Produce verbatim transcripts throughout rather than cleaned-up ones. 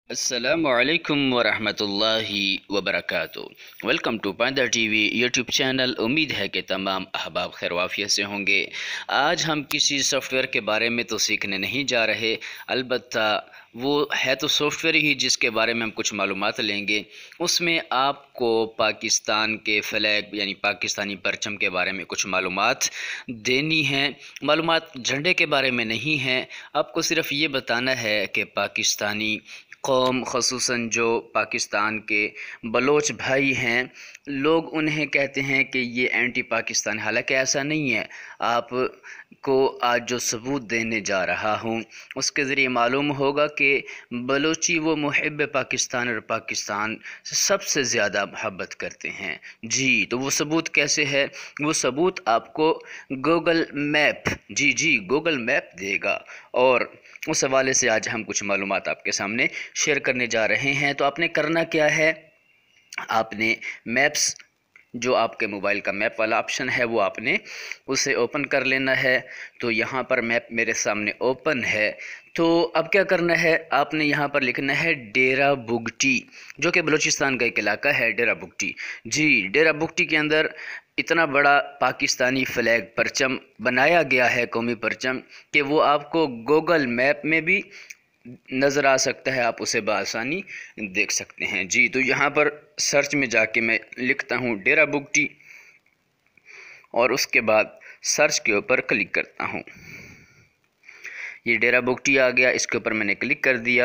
السلام علیکم ورحمۃ اللہ وبرکاتہ۔ Welcome to Painda T V YouTube channel. امید ہے کہ تمام احباب خیر وافیت سے ہوں گے۔ آج ہم کسی سافٹ ویئر کے بارے میں تو سیکھنے نہیں جا رہے، البتہ وہ ہے تو سافٹ ویئر ہی جس کے بارے میں ہم کچھ معلومات لیں گے۔ اس میں آپ کو پاکستان کے فلیگ یعنی پاکستانی پرچم کے بارے میں کچھ معلومات دینی ہیں۔ معلومات جھنڈے کے بارے میں نہیں ہیں، آپ کو صرف یہ بتانا ہے کہ پاکستانی قوم، خصوصاً جو پاکستان کے بلوچ بھائی ہیں، لوگ انہیں کہتے ہیں کہ یہ اینٹی پاکستان، حالانکہ ایسا نہیں ہے۔ آپ کو آج جو ثبوت دینے جا رہا ہوں اس کے ذریعے معلوم ہوگا کہ بلوچی وہ محب پاکستان اور پاکستان سے سب سے زیادہ محبت کرتے ہیں۔ جی تو وہ ثبوت کیسے ہے؟ وہ ثبوت آپ کو گوگل میپ جی جی گوگل میپ دے گا، اور اس حوالے سے آج ہم کچھ معلومات آپ کے سامنے شیئر کرنے جا رہے ہیں۔ تو آپ نے کرنا کیا ہے، آپ نے میپس جو آپ کے موبائل کا میپ والا آپشن ہے وہ آپ نے اسے اوپن کر لینا ہے۔ تو یہاں پر میپ میرے سامنے اوپن ہے۔ تو اب کیا کرنا ہے، آپ نے یہاں پر لکھنا ہے ڈیرہ بگٹی، جو کہ بلوچستان کا ایک علاقہ ہے، ڈیرہ بگٹی۔ جی ڈیرہ بگٹی کے اندر اتنا بڑا پاکستانی فلیگ پرچم بنایا گیا ہے، قومی پرچم، کہ وہ آپ کو گوگل میپ میں بھی نظر آ سکتا ہے، آپ اسے بآسانی دیکھ سکتے ہیں۔ جی تو یہاں پر سرچ میں جا کے میں لکھتا ہوں ڈیرہ بگٹی، اور اس کے بعد سرچ کے اوپر کلک کرتا ہوں۔ یہ ڈیرہ بگٹی آ گیا، اس کے اوپر میں نے کلک کر دیا۔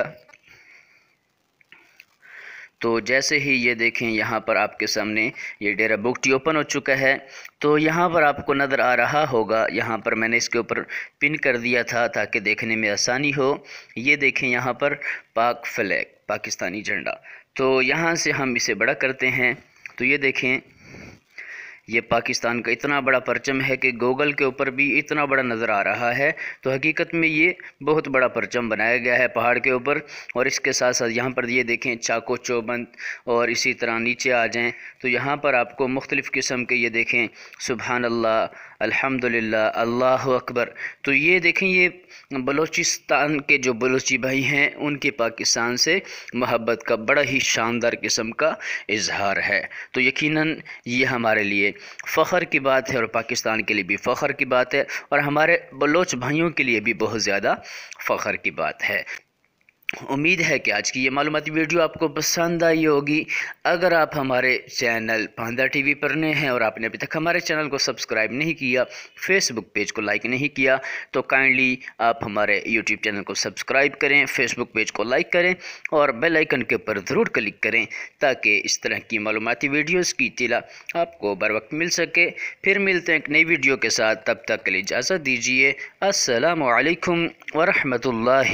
تو جیسے ہی یہ دیکھیں یہاں پر آپ کے سامنے یہ ڈیرہ بگٹی اوپن ہو چکا ہے۔ تو یہاں پر آپ کو نظر آ رہا ہوگا، یہاں پر میں نے اس کے اوپر پن کر دیا تھا تاکہ دیکھنے میں آسانی ہو۔ یہ دیکھیں یہاں پر پاک فلیگ، پاکستانی جھنڈا۔ تو یہاں سے ہم اسے بڑا کرتے ہیں، تو یہ دیکھیں یہ پاکستان کا اتنا بڑا پرچم ہے کہ گوگل کے اوپر بھی اتنا بڑا نظر آ رہا ہے۔ تو حقیقت میں یہ بہت بڑا پرچم بنایا گیا ہے پہاڑ کے اوپر، اور اس کے ساتھ ساتھ یہاں پر یہ دیکھیں چاکو چوبند، اور اسی طرح نیچے آ جائیں تو یہاں پر آپ کو مختلف قسم کے یہ دیکھیں سبحان اللہ، الحمدللہ، اللہ اکبر۔ تو یہ دیکھیں یہ بلوچستان کے جو بلوچی بھائی ہیں ان کی پاکستان سے محبت کا بڑا ہی شاندار قسم کا اظہار ہے۔ تو یقیناً یہ ہمارے لیے فخر کی بات ہے، اور پاکستان کے لیے بھی فخر کی بات ہے، اور ہمارے بلوچ بھائیوں کے لیے بھی بہت زیادہ فخر کی بات ہے۔ امید ہے کہ آج کی یہ معلوماتی ویڈیو آپ کو پسند آئی ہوگی۔ اگر آپ ہمارے چینل پائندہ ٹی وی پر نئے ہیں اور آپ نے ابھی تک ہمارے چینل کو سبسکرائب نہیں کیا، فیس بک پیج کو لائک نہیں کیا، تو کائنڈلی آپ ہمارے یوٹیوب چینل کو سبسکرائب کریں، فیس بک پیج کو لائک کریں، اور بیل آئیکن کے اوپر ضرور کلک کریں تاکہ اس طرح کی معلوماتی ویڈیوز کی اطلاع آپ کو بر وقت مل سکے۔ پھر ملتے ہیں ایک نئی ویڈیو کے ساتھ، تب تک کے لیے اجازت دیجیے۔ السلام علیکم ورحمۃ اللہ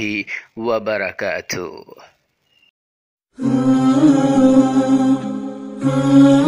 وبرکاتہ۔